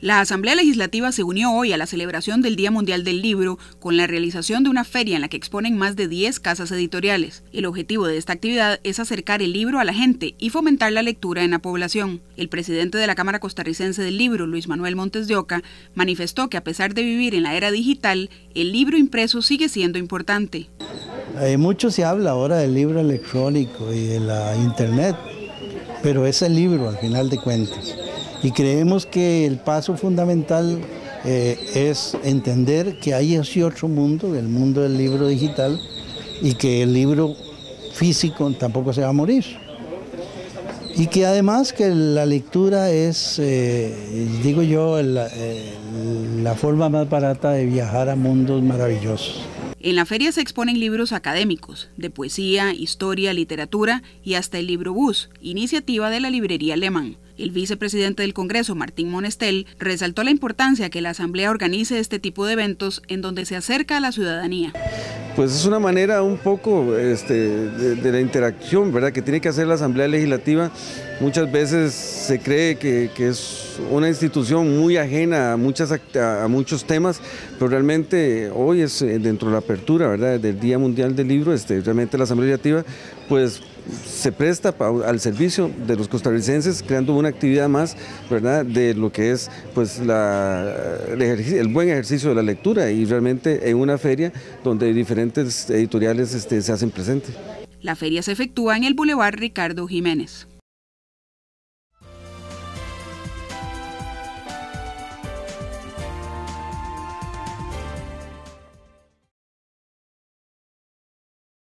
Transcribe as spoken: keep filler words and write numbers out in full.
La Asamblea Legislativa se unió hoy a la celebración del Día Mundial del Libro con la realización de una feria en la que exponen más de diez casas editoriales. El objetivo de esta actividad es acercar el libro a la gente y fomentar la lectura en la población. El presidente de la Cámara Costarricense del Libro, Luis Manuel Montes de Oca, manifestó que a pesar de vivir en la era digital, el libro impreso sigue siendo importante. Eh, mucho se habla ahora del libro electrónico y de la internet, pero es el libro al final de cuentas. Y creemos que el paso fundamental eh, es entender que hay ese otro mundo, el mundo del libro digital, y que el libro físico tampoco se va a morir. Y que además que la lectura es, eh, digo yo, la, eh, la forma más barata de viajar a mundos maravillosos. En la feria se exponen libros académicos, de poesía, historia, literatura y hasta el libro bus, iniciativa de la librería Lehmann. El vicepresidente del Congreso, Martín Monestel, resaltó la importancia que la Asamblea organice este tipo de eventos en donde se acerca a la ciudadanía. Pues es una manera un poco este, de, de la interacción, ¿verdad?, que tiene que hacer la Asamblea Legislativa. Muchas veces se cree que, que es una institución muy ajena a, muchas, a, a muchos temas, pero realmente hoy es dentro de la apertura, ¿verdad?, del Día Mundial del Libro, este, realmente la Asamblea Legislativa pues se presta al servicio de los costarricenses, creando una actividad más, ¿verdad?, de lo que es pues la, el, el buen ejercicio de la lectura, y realmente en una feria donde diferentes editoriales este, se hacen presentes. La feria se efectúa en el Boulevard Ricardo Jiménez.